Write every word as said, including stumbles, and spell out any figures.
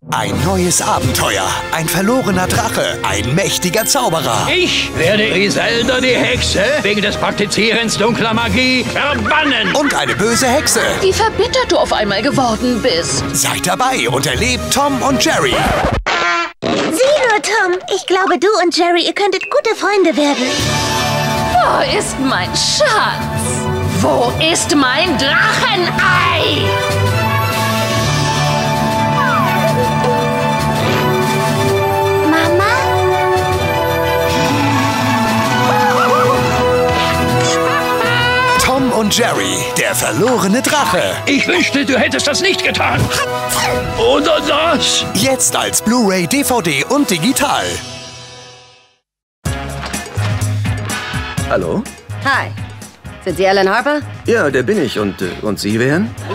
Ein neues Abenteuer, ein verlorener Drache, ein mächtiger Zauberer. Ich werde Griselda, die Hexe, wegen des Praktizierens dunkler Magie verbannen. Und eine böse Hexe. Wie verbittert du auf einmal geworden bist. Seid dabei und erlebt Tom und Jerry. Sieh nur, Tom. Ich glaube, du und Jerry, ihr könntet gute Freunde werden. Wo ist mein Schatz? Wo ist mein Drachenei? Mama? Tom und Jerry, der verlorene Drache. Ich wünschte, du hättest das nicht getan. Oder das? Jetzt als Blu-ray, D V D und digital. Hallo? Hi. Sind Sie Alan Harper? Ja, der bin ich. Und, äh, und Sie wären?